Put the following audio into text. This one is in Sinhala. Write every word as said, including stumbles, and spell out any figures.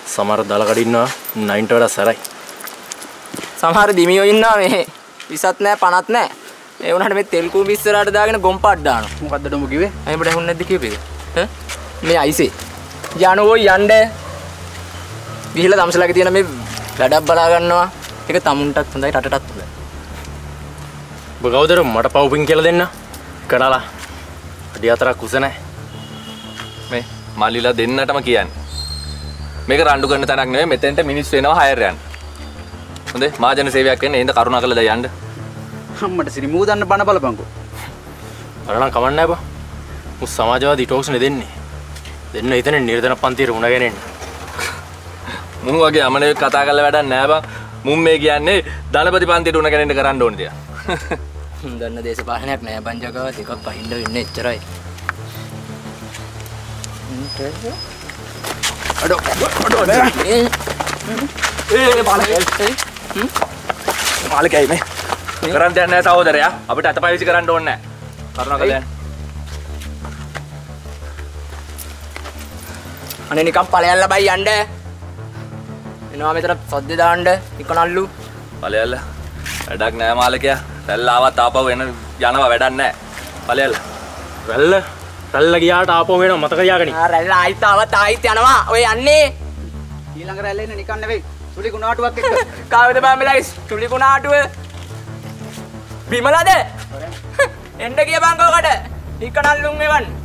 සමහර දලකඩ ඉන්නවා නයින්ට වඩා සරයි. සමහර දිමියෝ ඉන්නවා මේ විසත් නැහැ පණත් නැහැ. ඒ වුණාට මේ තෙල් කූඹි ඉස්සරහට දාගෙන ගොම්පාට දානවා. මොකද්ද ඩොඹ කිව්වේ? අයිඹට ඇහුන්නේ නැද්ද කියපේක? ඈ මේ අයිසේ යනෝ යන්න ගිහිල්ලා තමසලාගේ තියෙන මේ වැඩක් බලා ගන්නවා. ඒක තමුන්ටත් හොඳයි රටටත් හොඳයි. ඔබ කවුදර මට පවුපින් කියලා දෙන්න. කඩලා. අඩි හතරක් කුස නැහැ. මේ මල්ලිලා දෙන්නටම කියන්නේ. මේක රණ්ඩු කරන තැනක් නෙවෙයි මෙතෙන්ට මිනිස්සු එනවා හයර් යන්න. හොඳේ මහජන සේවයක් වෙන්න එන්න කරුණා කරලා දැන් යන්න. අම්මට සිරි මූ දන්න බණ බලපන්කෝ. අරනම් කමන්නේ නැහැ බා. මු සමාජවාදී ටෝක්ස් නේ දෙන්නේ. දෙන්න හිතන්නේ නිර්ධන පන්තියේ උණගෙන එන්නේ. මුන් වගේ අමනේ කතා කරලා වැඩක් නැහැ බා. මුන් මේ කියන්නේ ධනපති පන්තියට උණගෙන එන්න කරන්න ඕනේ තියා. දන්න දේශපාලනයක් නෑ පංජකවත් එකක් පහින්ද වෙන්නේ එච්චරයි. අඩෝ අඩෝ ඒ ඒ මාළකයි මාළකයි මේ කරන් දෙන්නේ නැහැ සහෝදරයා අපිට අතපය විසි කරන්න ඕනේ නැහැ කරුණාකරලා යන්න. අනේ නිකන් ඵලයල්ලා බයි යන්න. එනවා මෙතන සද්ද දාන්න නිකනල්ලු. ඵලයල්ලා වැඩක් නැහැ මාළකයා. රැල්ල ආවත් ආපහු එන යනවා වැඩක් නැහැ. ඵලයල්ලා. රැල්ල රැල්ල ගියාට ආපහු වෙනවා මතක තියාගනි. ආ රැල්ල ආයිත් ආවත් ආයිත් යනවා. ඔය යන්නේ. ඊළඟ රැල්ල එන්න නිකන් නෙවෙයි. සුලි කුණාටුවක් එක්ක. කාවේද බෑමලයිස් චුලි කුණාටුව. බිමලද? එන්න ගිය බංගෝකට. නිකනල්ලුන් එවන්.